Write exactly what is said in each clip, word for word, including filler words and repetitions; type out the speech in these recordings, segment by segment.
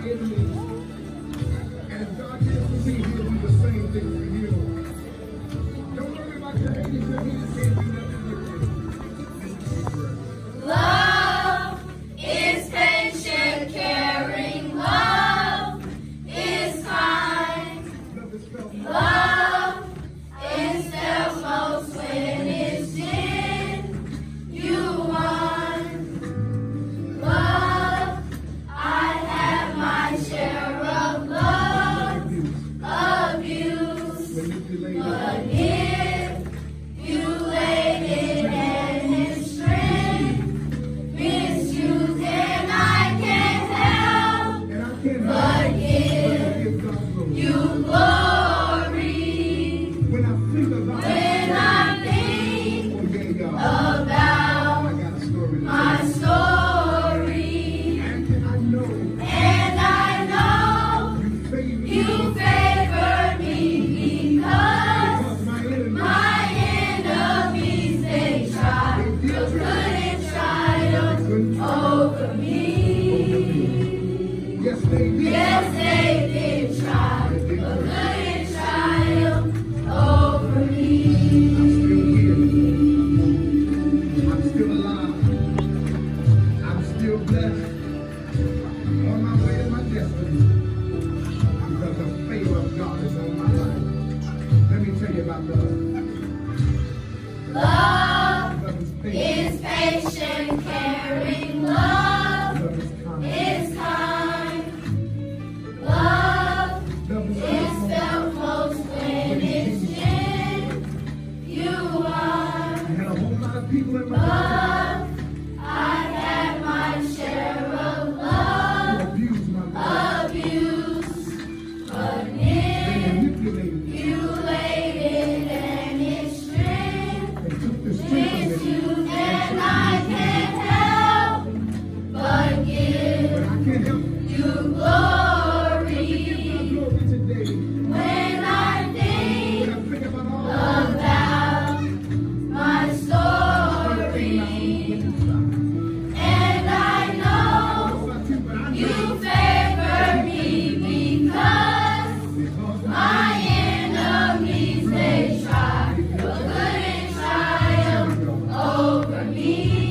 enemies. And if God did it for me, he'll do the same thing for you. Don't worry about your haters, your haters can't do nothing with you. Love is patient, caring. Love is kind. Love is felt most when it's genuine. Love, I have my share of love, abuse, manipulated and its strength, misused, and I can't help but give you glory. When I think about my story, and I know you favored me because my enemies, they tried, but couldn't triumph over me. Yes, they did. Yes, they did try, but couldn't triumph over me. I'm still alive. I'm still blessed. On my way to my destiny. Because the favor of God is on my life. Let me tell you about love. Love Love is patient. is patient, caring. Love Love is kind. is kind. Love Love is is faithful. felt most when it's genuine. I had a whole lot of people in my life Love, I had my share of who love, abused my love. abuse, They manipulated, manipulated. and its strength, They took the strength of it. misused, and I can't help but give But I can't help you but glory. to give my glory today. When I think When I think about all the about my story, and I know you favored me because my enemies, they tried, but couldn't triumph over me.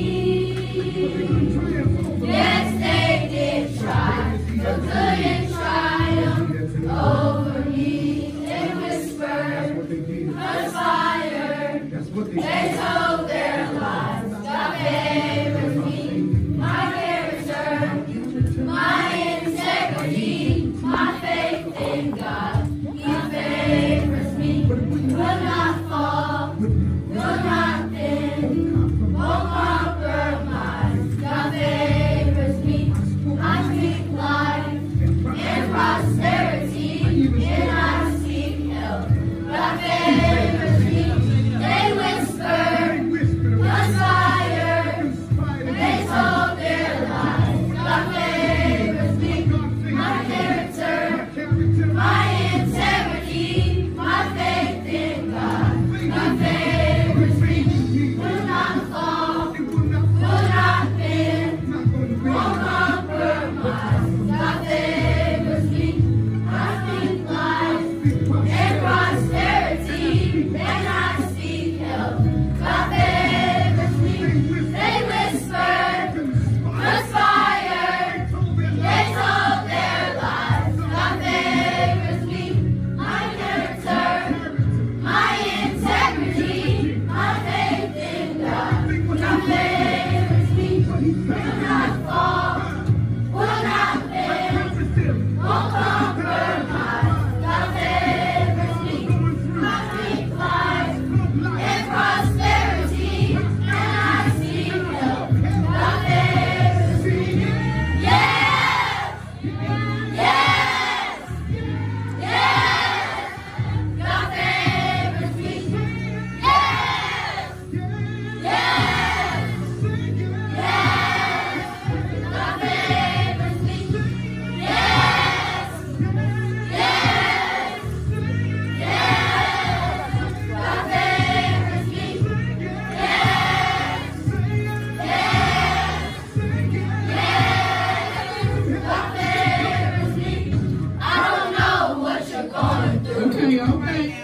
Yes, they did try, but couldn't triumph over me. They whispered, conspired, they told their lies. God favors me, my character, my integrity, my faith in God. He favors me, will not fall, will not bend, won't compromise. God favors me, I speak life and prosperity, and I seek help. God favors me, they whispered, conspired, they told their lies. God favors me, my character, my integrity, my you, okay?